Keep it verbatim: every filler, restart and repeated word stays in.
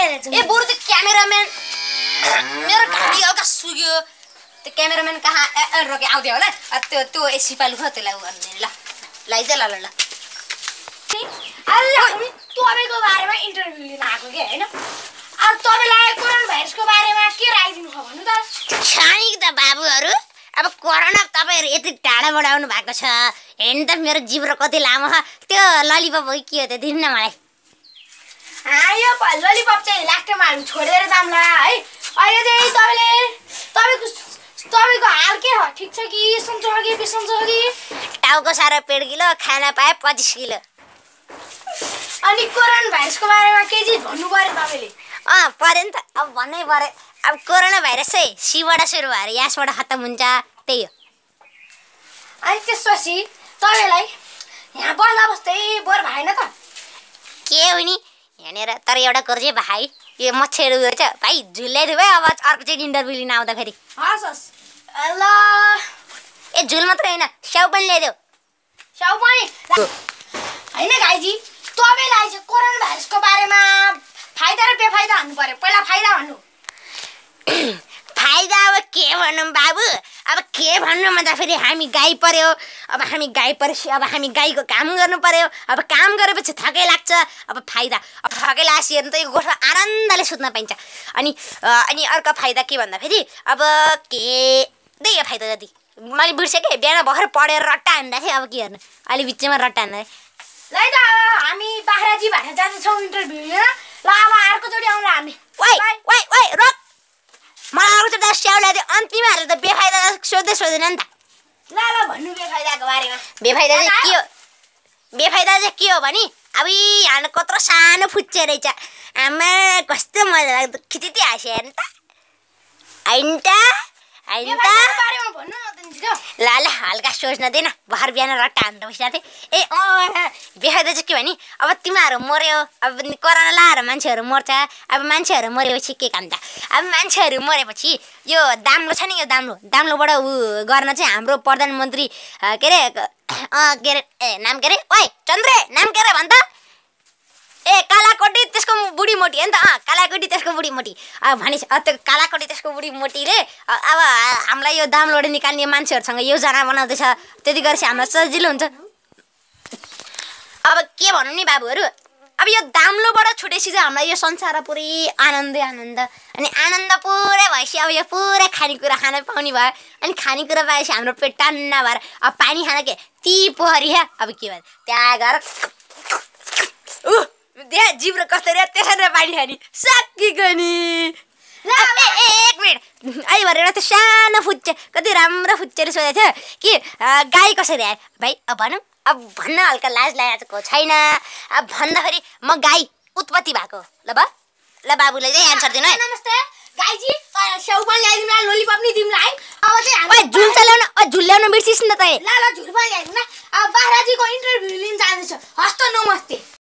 ए बरु त्यो क्यामेराम्यान मेरो घाँटी हल्का सुग्यो त्यो क्यामेराम्यान कहाँ रोके आउँथ्यो होला त्यो त्यो एसी पालु खो त्यसलाई उ गर्ने ल लाइज ल ल ल आज हामी तपाईँको बारेमा इन्टरभ्यु लिन आएको के हैन अब तपाईलाई कोरोना भाइरसको बारेमा के राय दिनु छ भन्नु त छानी त बाबुहरु अब कोरोना तपाईहरु यति टाढाबाट आउनु भएको छ हेर्नु त मेरो जिब्रो कति लामो छ त्यो ललिपप हो के हो त्यो दिनु न मलाई आ यो ललिपप चाहिँ लाक्टोमा हाल्नु छोडेर जाम्ला है अहिले चाहिँ तपाईले तपाईको तपाईको हाल के हो ठीक छ कि सन्चो हो कि बिसन्चो हो कि टाउको सारा पेट किलो खाना पाए पच्चीस किलो अनि कोरोना भाइरसको बारेमा के चाहिँ भन्नु पर्यो तपाईले अँ पर्यो नि त अब भन्नै पर्यो अब कोरोना भाइरस चाहिँ सीबाट सुरु भएर यसबाट खत्तम हुन्छ त्यही हो अनि त्यसपछि तपाईलाई यहाँ बस्दा बस्दै बोर भएन त के हो नि यहाँनिर तर एउटा कुरो चाहिँ भाइ यो मच्छर उयो छ भाइ झुल्याइदियो भाइ अब अर्को चाहिँ इन्टरभ्यु लिन आउँदाखेरि हस् हस् ल ए झुल मात्रै होइन स्याउ पनि ल्याइदेऊ स्याउ पनि होइन गाईजी तपाईलाई चाहिँ कोरोना भाइरसको बारेमा फाइदा र बेफाइदा भन्नु पर्यो पहिला फाइदा भन्नु फाइदा अब के भनौँ बाबु अब के भन्नु भन्दा फेरि हामी गाई पर्यो अब हामी गाई परेपछि अब हामी गाईको काम गर्नु पर्यो अब काम गरेपछि थकै लाग्छ अब फाइदा अब थकै लागेपछि हेर्नु त यो गोठमा आनन्दले सुत्न पाइन्छ अनि अनि अर्को फाइदा के भन्दा फेरि अब के त्यही हो फाइदा जति मैले बिर्सेँ कि बिहान भर्खर पढेर रट्टा हान्दा थिएँ अब के हेर्नु अहिले बिचमा रट्टा हान्दा ल त हामी बाख्राजी भाषा जाँदैछौँ इन्टरभ्यु लिन ल अब अर्कोचोटि आउँला हामी वाइ वाइ वाइ रोक मलाई अर्कोचोटि स्याउ ल्याइदियो अन्तिममा हालेर त बेफाइदा सोध्दै सोध्दैन नि त ल ल भन्नु बेफाइदाको बारेमा बेफाइदा चाहिँ के हो बेफाइदा चाहिँ के हो भने अब यहाँ कत्रो सानो फुच्चे रहेछ आमा कस्तो मजा लाग्दो खिचिति हाँस्यो हेर्नु त होइन त होइन त बारेमा भन्नु न त नि ल ल हल्का सोच्न दिएन भर बिहान रट्टा हान्नु बसिरहेको थिएँ ए अँ बेफाइदा चाहिँ के भने अब तिमीहरू मऱ्यो अब कोरोना लाएर मान्छेहरू मर्छ अब मान्छेहरू मरेपछि के काम त अब मान्छेहरू मरेपछि यो दाम्लो छ नि यो दाम्लो दाम्लोबाट ऊ गर्न चाहिँ हाम्रो प्रधानमन्त्री के अरे अँ के अरे ए नाम के अरे ओइ चन्द्रे नाम के अरे भन् त ए कालाकोटी त्यसको बुढी मोटी हो नि त अँ कालाकोटी त्यसको बुढी मोटी अब भनेपछि त्यो कालाकोटी त्यसको बुढी मोटीले अब हामीलाई यो दामबाट निकाल्ने मान्छेहरूसँग योजना बनाउँदैछ त्यति गरेपछि हामीलाई सजिलो हुन्छ अब के भनौँ नि बाबुहरू अब यो दाम्लोबाट छुटेपछि चाहिँ हामीलाई यो संसार पुरै आनन्दै आनन्द अनि आनन्द पुरै भएपछि अब यो पुरै खानेकुरा खान पाउने भयो अनि खानेकुरा पाएपछि हाम्रो पेट टान्ना भएर अब पानी खान के ती पोखरी अब के भयो त्यहाँ गएर ऊ त्यहाँ जिब्रो कसरी त्यसरी पानी खाने सकिएको नि एक मिनट अहिले भएर त्यो सानो फुच्चे कति राम्रो फुच्चेले सोधेको थियो कि गाई कसरी आयो भाइ अब भनौँ अब भन्न हल्का लाज लागेको छैन अब भन्दाखेरि म गाई उत्पत्ति भएको ल बा ल बाबुले चाहिँ एन्सर दिनु है नमस्ते गाईजी स्याउ पनि ल्याइदिनु ल लोलिपप नि दिउँला है अब चाहिँ हामी झुल चलाउन ओ झुल ल्याउन बिर्सिस् नि त तै ल ल झुल पनि ल्याइदिनु न अब बाख्राजीको इन्टरभ्यु लिन जाँदैछ हस् त नमस्ते